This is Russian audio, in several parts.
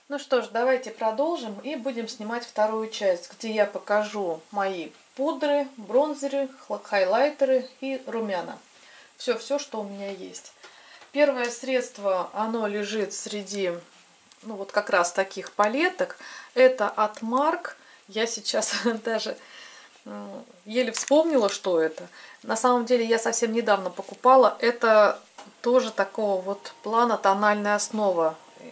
Ну что ж, давайте продолжим и будем снимать вторую часть, где я покажу мои пудры, бронзеры, хайлайтеры и румяна. Все, что у меня есть. Первое средство, оно лежит среди, ну вот как раз таких палеток. Это от Марк. Я сейчас даже еле вспомнила, что это. На самом деле я совсем недавно покупала. Это тоже такого вот плана тональная основа.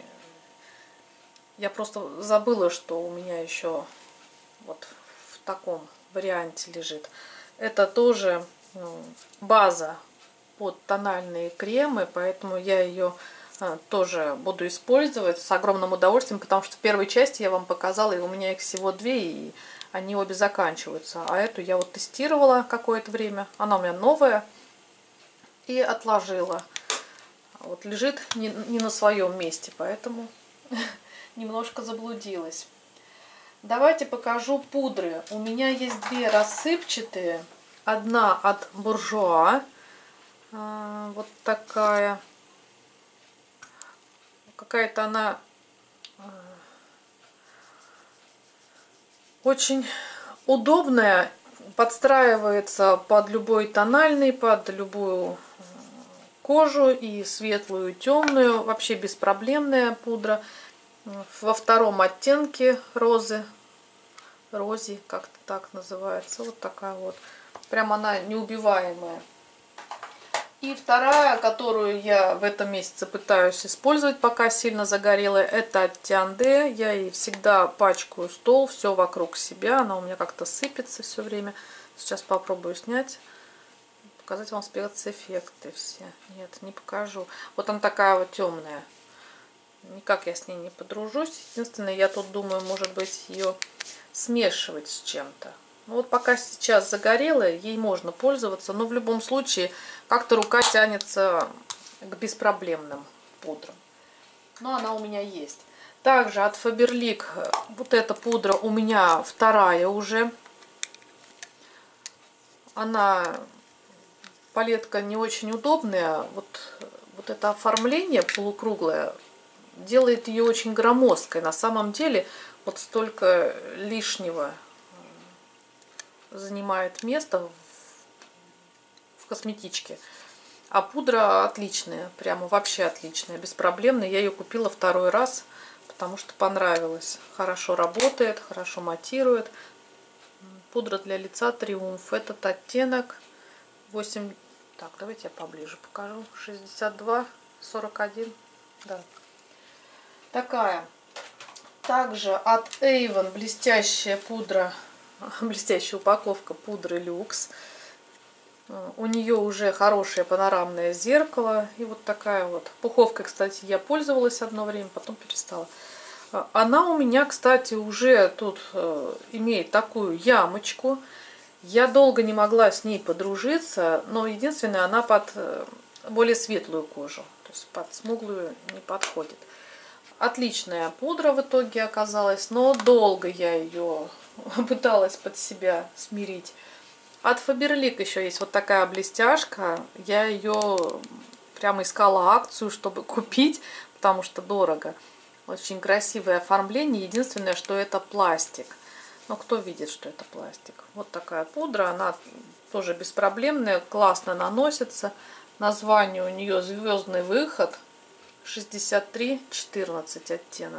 Я просто забыла, что у меня еще вот в таком варианте лежит. Это тоже база под тональные кремы, поэтому я ее тоже буду использовать с огромным удовольствием, потому что в первой части я вам показала, и у меня их всего две, и они обе заканчиваются. А эту я вот тестировала какое-то время, она у меня новая, и отложила. Вот лежит не на своем месте, поэтому немножко заблудилась. Давайте покажу пудры. У меня есть две рассыпчатые. Одна от Буржуа. Вот такая. Какая-то она очень удобная. Подстраивается под любой тональный, под любую кожу. И светлую, и темную. Вообще беспроблемная пудра. Во втором оттенке рози, как-то так называется. Вот такая вот. Прям она неубиваемая. И вторая, которую я в этом месяце пытаюсь использовать, пока сильно загорелая, это от Тианде. Я ей всегда пачкаю стол, все вокруг себя. Она у меня как-то сыпется все время. Сейчас попробую снять. Показать вам спецэффекты все. Нет, не покажу. Вот она такая вот темная. Никак я с ней не подружусь. Единственное, я тут думаю, может быть, ее смешивать с чем-то. Ну, вот пока сейчас загорелая, ей можно пользоваться. Но в любом случае, как-то рука тянется к беспроблемным пудрам. Но она у меня есть. Также от Faberlic вот эта пудра у меня вторая уже. Она, палетка не очень удобная. Вот это оформление полукруглое делает ее очень громоздкой. На самом деле вот столько лишнего занимает место в косметичке. А пудра отличная, прямо вообще отличная, беспроблемная. Я ее купила второй раз, потому что понравилось. Хорошо работает, хорошо матирует. Пудра для лица Триумф. Этот оттенок 8. Так, давайте я поближе покажу. 62-41. Да. Такая. Также от Avon блестящая пудра, блестящая упаковка пудры Люкс. У нее уже хорошее панорамное зеркало. И вот такая вот. Пуховкой, кстати, я пользовалась одно время, потом перестала. Она у меня, кстати, уже тут имеет такую ямочку. Я долго не могла с ней подружиться, но единственное, она под более светлую кожу. То есть под смуглую не подходит. Отличная пудра в итоге оказалась, но долго я ее пыталась под себя смирить. От Faberlic еще есть вот такая блестяшка. Я ее прямо искала акцию, чтобы купить, потому что дорого. Очень красивое оформление. Единственное, что это пластик. Но кто видит, что это пластик? Вот такая пудра. Она тоже беспроблемная, классно наносится. Название у нее «Звездный выход». 63-14 оттенок.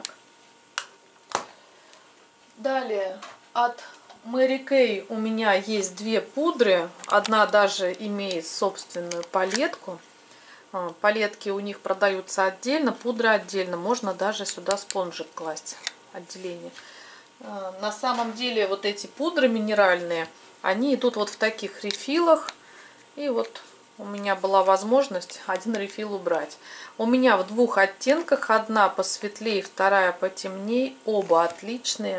Далее от Mary Kay у меня есть две пудры. Одна даже имеет собственную палетку. Палетки у них продаются отдельно, пудра отдельно. Можно даже сюда спонжик класть. Отделение. На самом деле вот эти пудры минеральные, они идут вот в таких рефилах. И вот у меня была возможность один рефил убрать. У меня в двух оттенках. Одна посветлее, вторая потемнее. Оба отличные.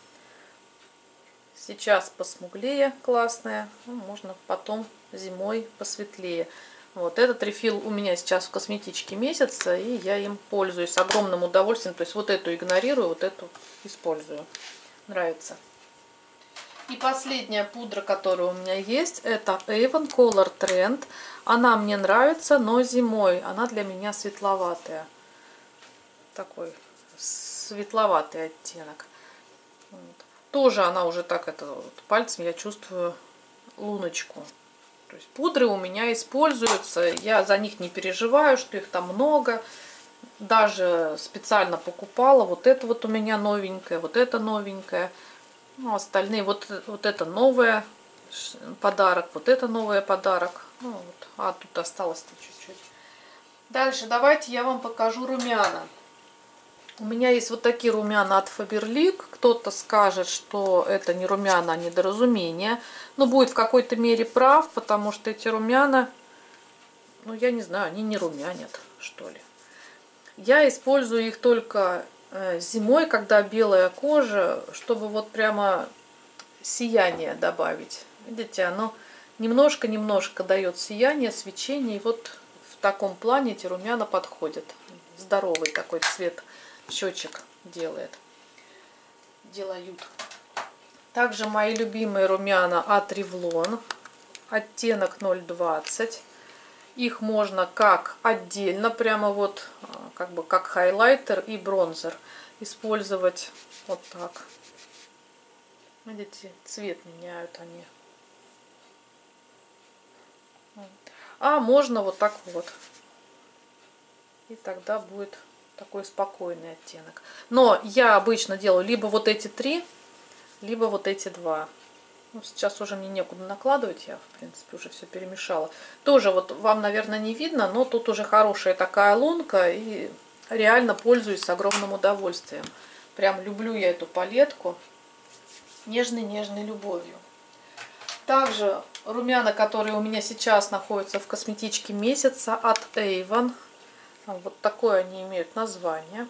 Сейчас посмуглее, классная. Ну, можно потом зимой посветлее. Вот этот рефил у меня сейчас в косметичке месяца. И я им пользуюсь с огромным удовольствием. То есть вот эту игнорирую, вот эту использую. Нравится. И последняя пудра, которая у меня есть, это Avon Color Trend. Она мне нравится, но зимой она для меня светловатая. Такой светловатый оттенок. Вот. Тоже она уже так, это вот, пальцем я чувствую луночку. То есть пудры у меня используются, я за них не переживаю, что их там много. Даже специально покупала. Вот это вот у меня новенькое, вот это новенькое. Ну, остальные, вот это новое подарок, вот это новый подарок. Ну, вот. А тут осталось-то чуть-чуть. Дальше давайте я вам покажу румяна. У меня есть вот такие румяна от Faberlic. Кто-то скажет, что это не румяна, а недоразумение. Но будет в какой-то мере прав, потому что эти румяна, ну я не знаю, они не румянят, что ли. Я использую их только зимой, когда белая кожа, чтобы вот прямо сияние добавить. Видите, оно немножко-немножко дает сияние, свечение. И вот в таком плане эти румяна подходят. Здоровый такой цвет щечек делают. Также мои любимые румяна от Revlon. Оттенок 020. Их можно как отдельно, прямо вот, как бы как хайлайтер и бронзер использовать вот так. Видите, цвет меняют они. А можно вот так вот. И тогда будет такой спокойный оттенок. Но я обычно делаю либо вот эти три, либо вот эти два. Ну, сейчас уже мне некуда накладывать, я, в принципе, уже все перемешала. Тоже вот вам, наверное, не видно, но тут уже хорошая такая лунка, и реально пользуюсь с огромным удовольствием. Прям люблю я эту палетку нежной-нежной любовью. Также румяна, которые у меня сейчас находятся в косметичке месяца от Avon. Вот такое они имеют название.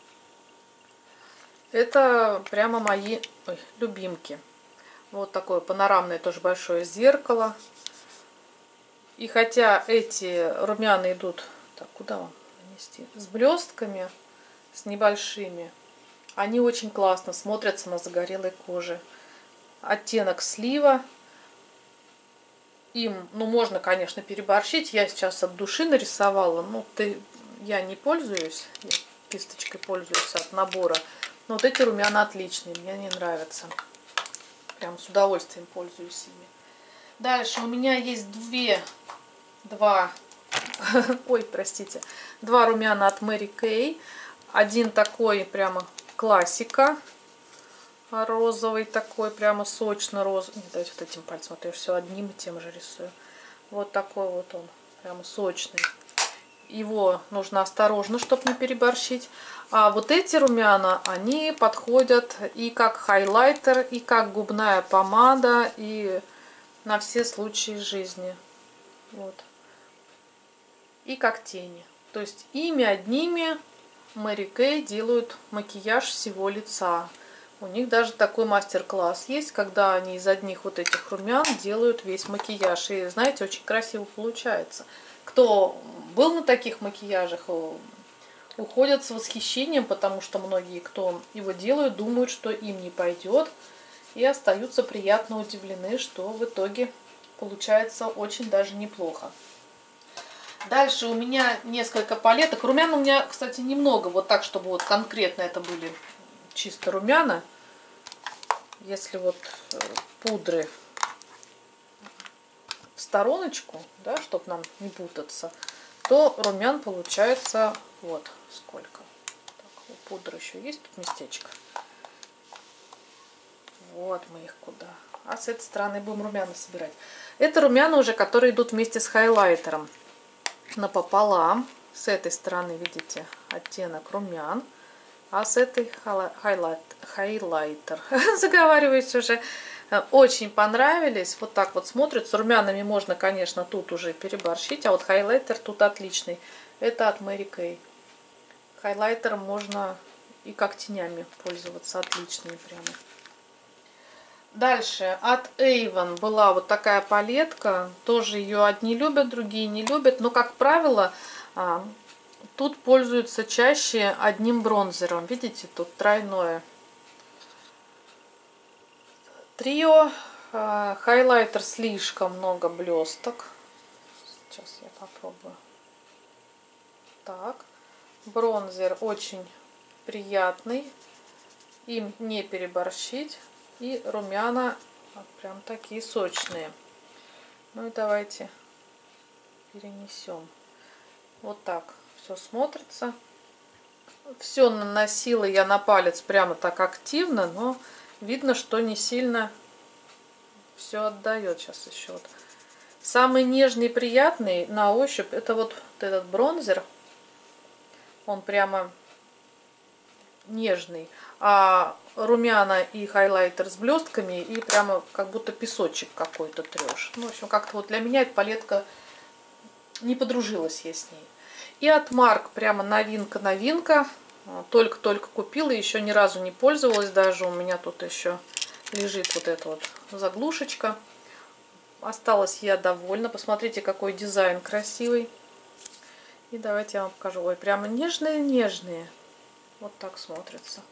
Это прямо мои любимки. Вот такое панорамное тоже большое зеркало. И хотя эти румяна идут, так, куда вам нанести? С блестками, с небольшими, они очень классно смотрятся на загорелой коже. Оттенок слива. Им, ну, можно, конечно, переборщить. Я сейчас от души нарисовала. Ну, я не пользуюсь. Я кисточкой пользуюсь от набора. Но вот эти румяна отличные. Мне они нравятся. Прям с удовольствием пользуюсь ими. Дальше у меня есть два румяна от Mary Kay. Один такой прямо классика. Розовый такой, прямо сочно-розовый. Давайте вот этим пальцем, а то я все одним и тем же рисую. Вот такой вот он, прямо сочный. Его нужно осторожно, чтобы не переборщить. А вот эти румяна, они подходят и как хайлайтер, и как губная помада, и на все случаи жизни. Вот. И как тени. То есть ими одними Mary Kay делают макияж всего лица. У них даже такой мастер-класс есть, когда они из одних вот этих румян делают весь макияж. И знаете, очень красиво получается. Кто был на таких макияжах, уходят с восхищением, потому что многие, кто его делают, думают, что им не пойдет. И остаются приятно удивлены, что в итоге получается очень даже неплохо. Дальше у меня несколько палеток. Румян у меня, кстати, немного, вот так, чтобы вот конкретно это были чисто румяна. Если вот пудры в стороночку, да, чтобы нам не путаться, то румян получается вот сколько. Так, у пудры еще есть тут местечко. Вот мы их куда. А с этой стороны будем румяна собирать. Это румяна уже, которые идут вместе с хайлайтером. Напополам. С этой стороны, видите, оттенок румян. А с этой хайлайтер. Заговариваюсь уже. Очень понравились. Вот так вот смотрят. С румянами можно, конечно, тут уже переборщить. А вот хайлайтер тут отличный. Это от Mary Kay. Хайлайтером можно и как тенями пользоваться. Отличные прямо. Дальше от Avon была вот такая палетка. Тоже ее одни любят, другие не любят. Но, как правило, тут пользуются чаще одним бронзером. Видите, тут тройное. Трио. Хайлайтер слишком много блесток. Сейчас я попробую. Так. Бронзер очень приятный, им не переборщить. И румяна прям такие сочные. Ну и давайте перенесем. Вот так все смотрится. Все наносила я на палец прямо так активно, но видно, что не сильно все отдает. Сейчас еще вот. Самый нежный и приятный на ощупь это вот этот бронзер. Он прямо нежный. А румяна и хайлайтер с блестками, и прямо как будто песочек какой-то трешь. Ну, в общем, как-то вот для меня эта палетка не подружилась я с ней. И от Марк прямо новинка-новинка. Только-только купила, еще ни разу не пользовалась даже. У меня тут еще лежит вот эта вот заглушечка. Осталась я довольна. Посмотрите, какой дизайн красивый. И давайте я вам покажу. Ой, прямо нежные-нежные. Вот так смотрится.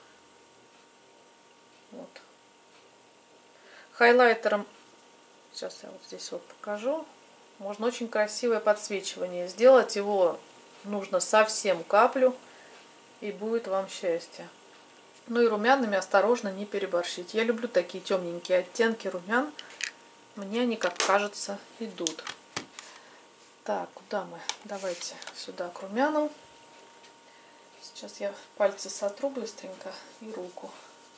Вот. Хайлайтером, сейчас я вот здесь вот покажу. Можно очень красивое подсвечивание сделать. Его нужно совсем каплю. И будет вам счастье. Ну и румянами осторожно не переборщить. Я люблю такие темненькие оттенки румян. Мне они, как кажется, идут. Так, куда мы? Давайте сюда к румянам. Сейчас я пальцы сотру быстренько и руку.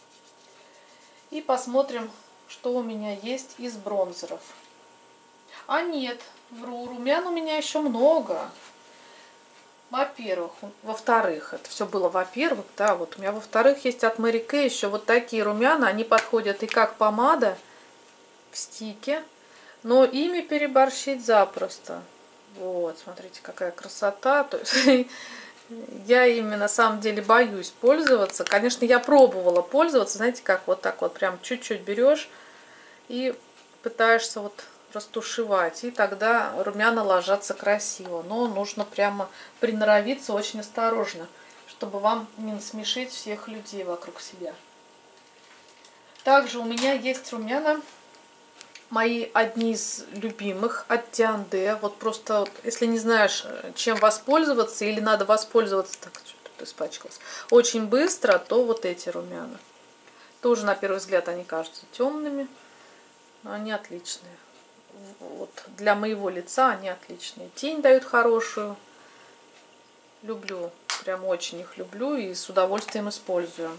И посмотрим, что у меня есть из бронзеров. А нет, вру, румян у меня еще много. Во-первых, во-вторых, это все было во-первых, да, вот у меня во-вторых есть от Mary Kay еще вот такие румяна, они подходят и как помада в стике, но ими переборщить запросто. Вот, смотрите, какая красота. То есть, я ими на самом деле боюсь пользоваться. Конечно, я пробовала пользоваться, знаете, как вот так вот прям чуть-чуть берешь и пытаешься вот растушевать, и тогда румяна ложатся красиво. Но нужно прямо приноровиться очень осторожно, чтобы вам не насмешить всех людей вокруг себя. Также у меня есть румяна, мои одни из любимых от Дианде. Вот просто, вот, если не знаешь, чем воспользоваться, или надо воспользоваться, так, что-то испачкалось, очень быстро, то вот эти румяна. Тоже, на первый взгляд, они кажутся темными, но они отличные. Вот для моего лица они отличные. Тень дают хорошую. Люблю, прям очень их люблю и с удовольствием использую.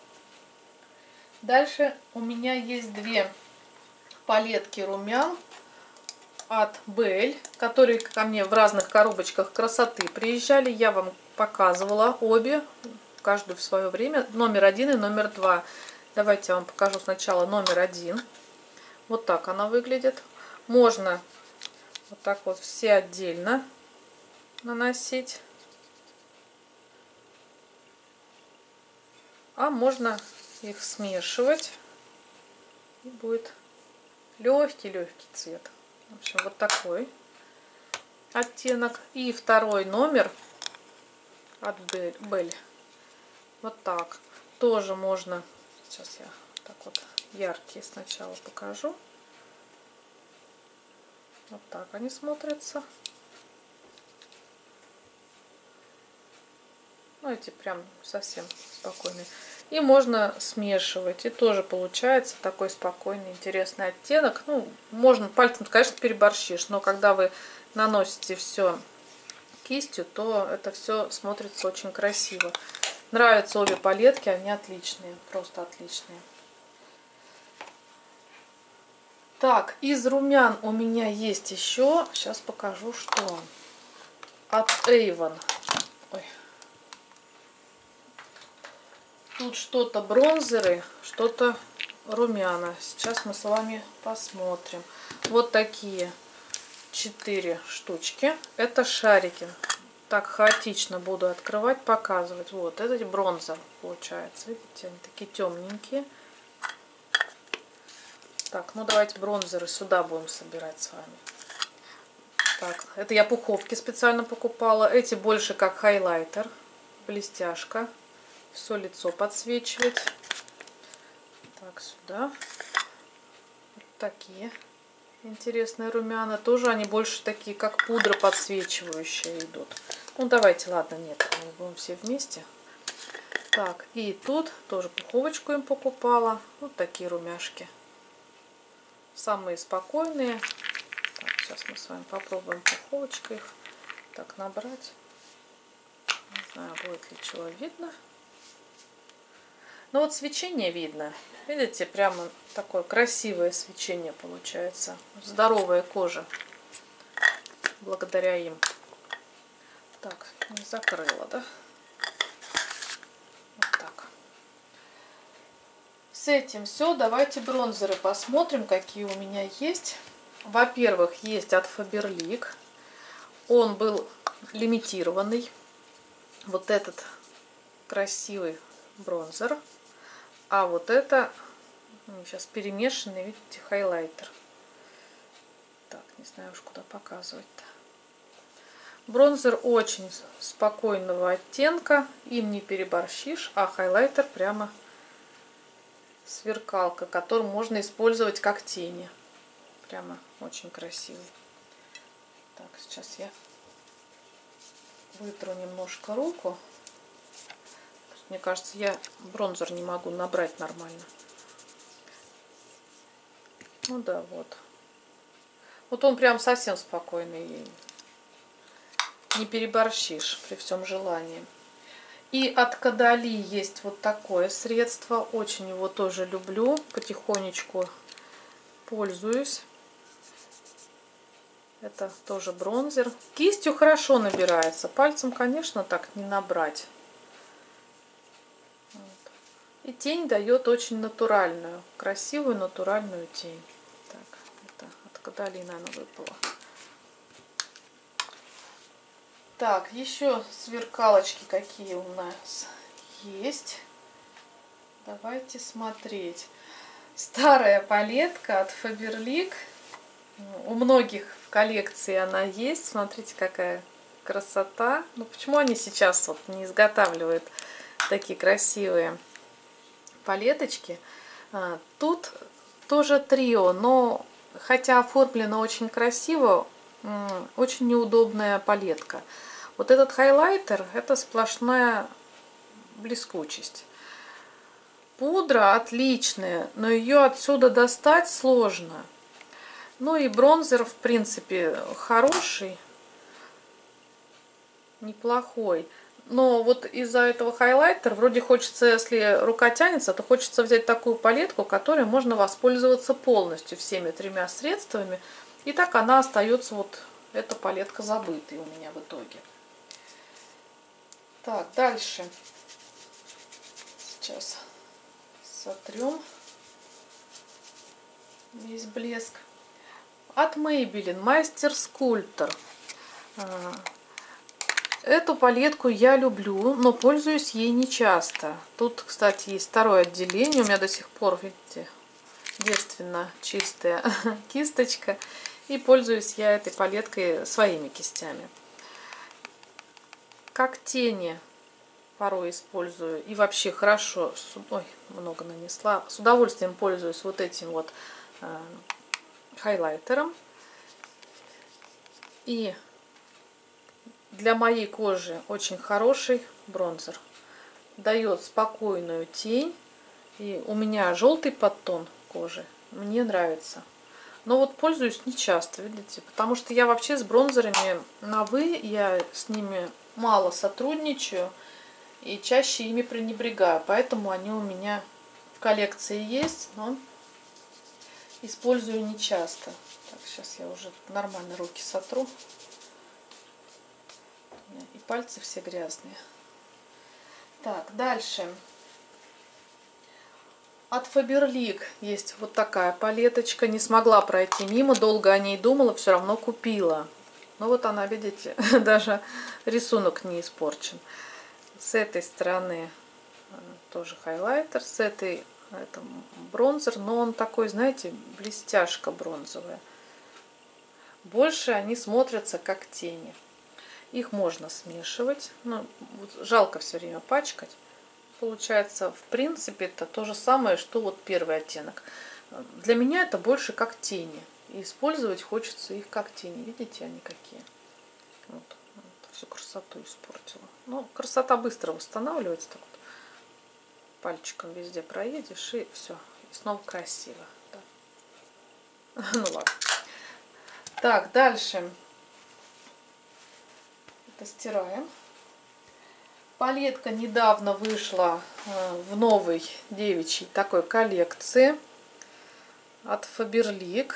Дальше у меня есть две палетки румян от Belle, которые ко мне в разных коробочках красоты приезжали. Я вам показывала обе, каждую в свое время. Номер 1 и номер 2. Давайте я вам покажу сначала номер 1. Вот так она выглядит. Можно вот так вот все отдельно наносить. А можно их смешивать. И будет легкий-легкий цвет. В общем, вот такой оттенок. И второй номер от Belle. Вот так. Тоже можно. Сейчас я так вот яркие сначала покажу. Вот так они смотрятся. Ну, эти прям совсем спокойные. И можно смешивать. И тоже получается такой спокойный, интересный оттенок. Ну, можно пальцем, конечно, переборщишь. Но когда вы наносите все кистью, то это все смотрится очень красиво. Нравятся обе палетки, они отличные. Просто отличные. Так, из румян у меня есть еще. Сейчас покажу, что. От Avon. Ой. Тут что-то бронзеры, что-то румяна. Сейчас мы с вами посмотрим. Вот такие 4 штучки. Это шарики. Так хаотично буду открывать, показывать. Вот, это бронзер получается. Видите, они такие темненькие. Так, ну давайте бронзеры сюда будем собирать с вами. Так, это я пуховки специально покупала. Эти больше как хайлайтер. Блестяшка. Все лицо подсвечивать. Так, сюда. Вот такие интересные румяна. Тоже они больше такие, как пудра подсвечивающие идут. Ну, давайте, ладно, нет, мы будем все вместе. Так, и тут тоже пуховочку им покупала. Вот такие румяшки. Самые спокойные. Так, сейчас мы с вами попробуем пуховочкой их так набрать. Не знаю, будет ли чего видно. Ну вот свечение видно. Видите, прямо такое красивое свечение получается. Здоровая кожа. Благодаря им. Так, не закрыла, да? Вот так. С этим все. Давайте бронзеры посмотрим, какие у меня есть. Во-первых, есть от Faberlic. Он был лимитированный. Вот этот красивый бронзер. А вот это сейчас перемешанный, видите, хайлайтер. Так, не знаю уж куда показывать-то. Бронзер очень спокойного оттенка. Им не переборщишь, а хайлайтер прямо сверкалка, которую можно использовать как тени. Прямо очень красивый. Так, сейчас я вытру немножко руку. Мне кажется, я бронзер не могу набрать нормально. Ну да, вот. Вот он прям совсем спокойный. Не переборщишь при всем желании. И от Кадали есть вот такое средство. Очень его тоже люблю. Потихонечку пользуюсь. Это тоже бронзер. Кистью хорошо набирается. Пальцем, конечно, так не набрать. Вот. И тень дает очень натуральную. Красивую натуральную тень. Так, это от Кадали, наверное, выпало. Так, еще сверкалочки какие у нас есть. Давайте смотреть. Старая палетка от Faberlic. У многих в коллекции она есть. Смотрите, какая красота. Ну, почему они сейчас вот не изготавливают такие красивые палеточки? Тут тоже трио, но хотя оформлено очень красиво, очень неудобная палетка. Вот этот хайлайтер — это сплошная блескучесть. Пудра отличная, но ее отсюда достать сложно. Ну и бронзер, в принципе, хороший, неплохой. Но вот из-за этого хайлайтера вроде хочется, если рука тянется, то хочется взять такую палетку, которой можно воспользоваться полностью всеми тремя средствами. И так она остается, вот эта палетка, забытой у меня в итоге. Так, дальше. Сейчас сотрем весь блеск. От Maybelline Мастер Скульптор. Эту палетку я люблю, но пользуюсь ей не часто. Тут, кстати, есть второе отделение. У меня до сих пор, видите, девственно чистая кисточка. И пользуюсь я этой палеткой своими кистями. Как тени порой использую. И вообще хорошо. Ой, много нанесла. С удовольствием пользуюсь вот этим вот хайлайтером. И для моей кожи очень хороший бронзер. Дает спокойную тень. И у меня желтый подтон кожи. Мне нравится. Но вот пользуюсь не часто, видите. Потому что я вообще с бронзерами на «вы». Я с ними мало сотрудничаю. И чаще ими пренебрегаю. Поэтому они у меня в коллекции есть. Но использую не часто. Так, сейчас я уже нормально руки сотру. И пальцы все грязные. Так, дальше. От Faberlic есть вот такая палеточка. Не смогла пройти мимо. Долго о ней думала, все равно купила. Ну вот она, видите, даже рисунок не испорчен. С этой стороны тоже хайлайтер. С этой это бронзер. Но он такой, знаете, блестяшка бронзовая. Больше они смотрятся как тени. Их можно смешивать. Ну, жалко все время пачкать. Получается, в принципе, это то же самое, что вот первый оттенок. Для меня это больше как тени. И использовать хочется их как тени. Видите, они какие? Вот всю красоту испортила. Но красота быстро восстанавливается. Так вот. пальчиком везде проедешь, и все. И снова красиво. Да. Ну ладно. Так, дальше. Это стираем. Палетка недавно вышла в новой девичьей такой коллекции от Faberlic.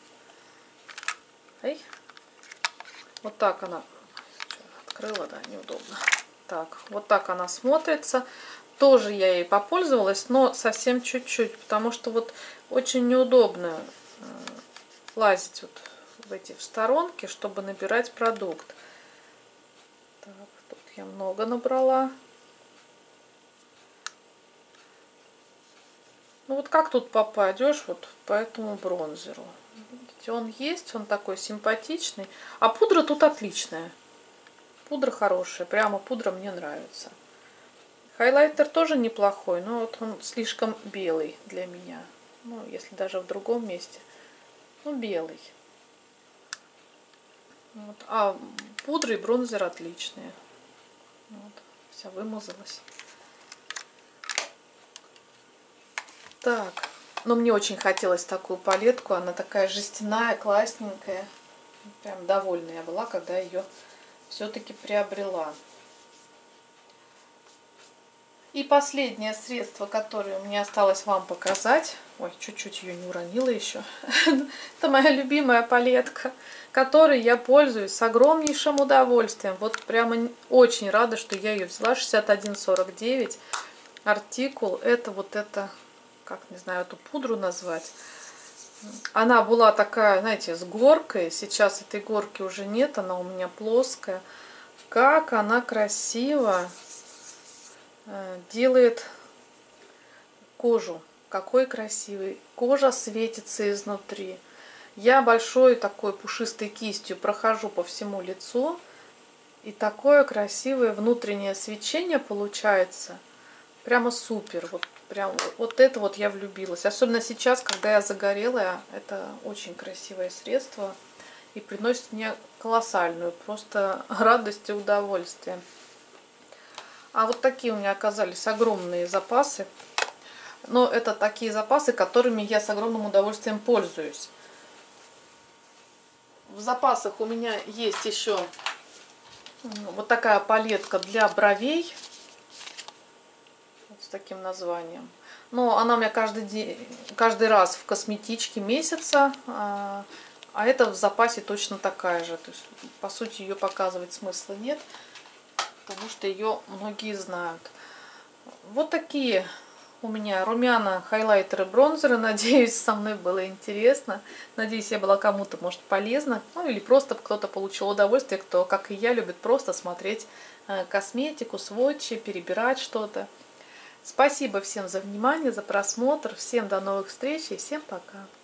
Вот так она. Открыла, да, неудобно. Так, вот так она смотрится. Тоже я ей попользовалась, но совсем чуть-чуть, потому что вот очень неудобно лазить вот в сторонки, чтобы набирать продукт. Так, тут я много набрала. Ну вот как тут попадешь вот по этому бронзеру? Видите, он есть, он такой симпатичный. А пудра тут отличная. Пудра хорошая, прямо пудра мне нравится. Хайлайтер тоже неплохой, но вот он слишком белый для меня. Ну, если даже в другом месте. Ну, белый. Вот. А пудра и бронзер отличные. Вот. Вся вымазалась. Так. Но мне очень хотелось такую палетку. Она такая жестяная, классненькая. Прям довольна я была, когда ее все-таки приобрела. И последнее средство, которое у меня осталось вам показать. Ой, чуть-чуть ее не уронила еще. Это моя любимая палетка, которой я пользуюсь с огромнейшим удовольствием. Вот прямо очень рада, что я ее взяла. 61,49. Артикул. Это вот это, как не знаю, эту пудру назвать. Она была такая, знаете, с горкой. Сейчас этой горки уже нет. Она у меня плоская. Как она красиво делает кожу. Какой красивый. Кожа светится изнутри. Я большой такой пушистой кистью прохожу по всему лицу. И такое красивое внутреннее свечение получается. Прямо супер. Вот, прям, вот это вот я влюбилась. Особенно сейчас, когда я загорелая. Это очень красивое средство. И приносит мне колоссальную просто радость и удовольствие. А вот такие у меня оказались огромные запасы. Но это такие запасы, которыми я с огромным удовольствием пользуюсь. В запасах у меня есть еще вот такая палетка для бровей. Вот с таким названием. Но она у меня каждый раз в косметичке месяца. А это в запасе точно такая же. То есть, по сути, ее показывать смысла нет. Потому что ее многие знают. Вот такие у меня румяна, хайлайтеры, бронзеры. Надеюсь, со мной было интересно. Надеюсь, я была кому-то, может, полезна. Ну, или просто кто-то получил удовольствие, кто, как и я, любит просто смотреть косметику, сводчи, перебирать что-то. Спасибо всем за внимание, за просмотр. Всем до новых встреч и всем пока.